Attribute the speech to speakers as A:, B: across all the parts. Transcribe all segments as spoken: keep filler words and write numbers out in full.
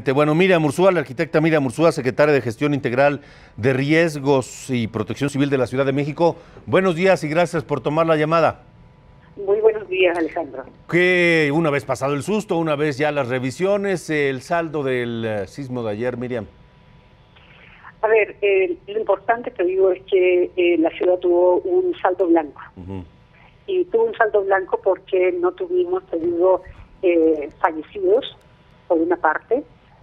A: Totalmente. Bueno, Miriam Urzúa, la arquitecta Miriam Urzúa, secretaria de Gestión Integral de Riesgos y Protección Civil de la Ciudad de México. Buenos días y gracias por tomar la llamada.
B: Muy buenos días, Alejandro.
A: Que una vez pasado el susto, una vez ya las revisiones, el saldo del uh, sismo de ayer, Miriam.
B: A ver, eh, lo importante te digo es que eh, la ciudad tuvo un saldo blanco. Uh-huh. Y tuvo un saldo blanco porque no tuvimos, te digo, eh, fallecidos, por una parte,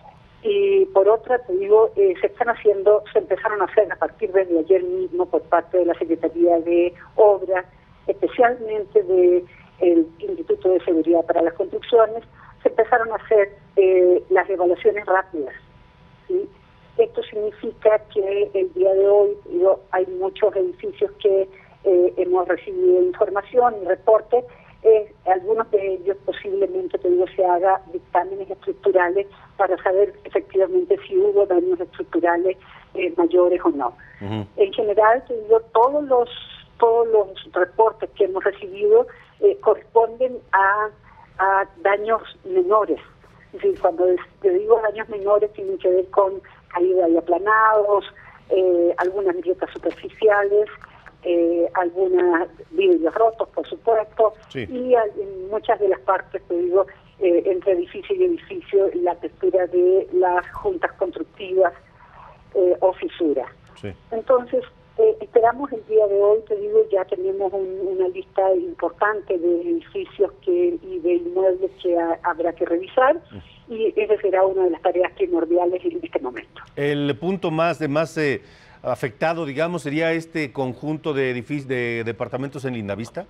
B: y por otra, te digo, eh, se están haciendo, se empezaron a hacer a partir de ayer mismo por parte de la Secretaría de Obras, especialmente del Instituto de Seguridad para las Construcciones, se empezaron a hacer eh, las evaluaciones rápidas, ¿sí? Esto significa que el día de hoy digo, hay muchos edificios que eh, hemos recibido información y reportes, eh, algunos de ellos posiblemente te digo, se haga dictámenes estructurales para saber efectivamente si hubo daños estructurales eh, mayores o no. Uh-huh. En general, te digo, todos los todos los reportes que hemos recibido eh, corresponden a, a daños menores. Es decir, cuando te digo daños menores tienen que ver con caída de aplanados, eh, algunas grietas superficiales, eh, algunos vidrios rotos, por supuesto, sí. Y en muchas de las partes, te digo, eh, entre edificio y edificio, la textura de las juntas constructivas eh, o fisuras. Sí. Entonces, eh, esperamos el día de hoy, te digo, ya tenemos un, una lista importante de edificios que y de inmuebles que a, habrá que revisar. Mm. Y esa será una de las tareas primordiales en este momento.
A: El punto más de más eh, afectado, digamos, sería este conjunto de edificios, de departamentos en Lindavista.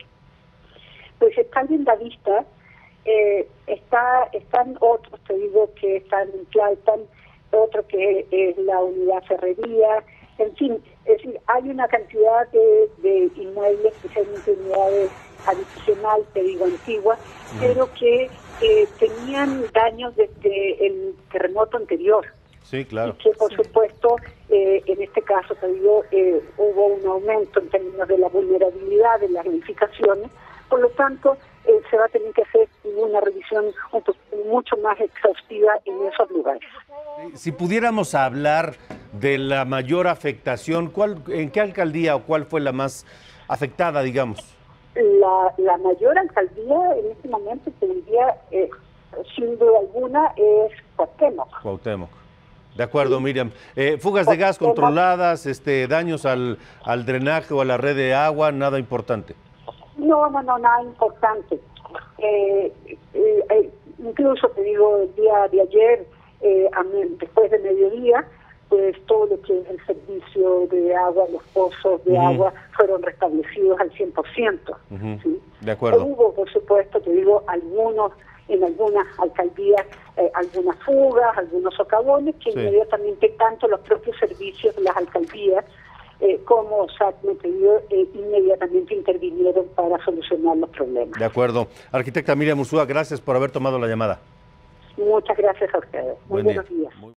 B: Pues está en Lindavista, eh, está, están otros, te digo, que están en Tlalpan, otro que es la unidad Ferrería, en fin, es decir, hay una cantidad de, de inmuebles, especialmente unidades adicionales, te digo, antiguas, mm. pero que eh, tenían daños desde el terremoto anterior.
A: Sí, claro.
B: Y que, por supuesto, eh, en este caso, te digo, eh, hubo un aumento en términos de la vulnerabilidad de las edificaciones, por lo tanto, eh, se va a tener que hacer una revisión mucho más exhaustiva en esos lugares.
A: Si pudiéramos hablar de la mayor afectación, ¿cuál, ¿en qué alcaldía o cuál fue la más afectada, digamos?
B: La, la mayor alcaldía en este momento, te diría, eh, sin duda alguna, es Cuauhtémoc.
A: Cuauhtémoc. De acuerdo, sí. Miriam. Eh, fugas de gas controladas, este, daños al, al drenaje o a la red de agua, nada importante.
B: No, no, no, nada importante. Eh, eh, eh, incluso, te digo, el día de ayer, eh, a, después de mediodía, pues todo lo que es el servicio de agua, los pozos de uh-huh. agua, fueron restablecidos al cien por ciento.
A: Uh-huh.
B: ¿Sí?
A: De acuerdo.
B: Hubo, por supuesto, te digo, algunos, en algunas alcaldías, eh, algunas fugas, algunos socavones, que sí. inmediatamente tanto los propios servicios de las alcaldías eh, como SACME, te digo, eh, inmediatamente intervinieron para solucionar los problemas.
A: De acuerdo. Arquitecta Miriam Urzúa, gracias por haber tomado la llamada.
B: Muchas gracias a ustedes. Muy
A: Buen
B: buenos
A: día.
B: días. Muy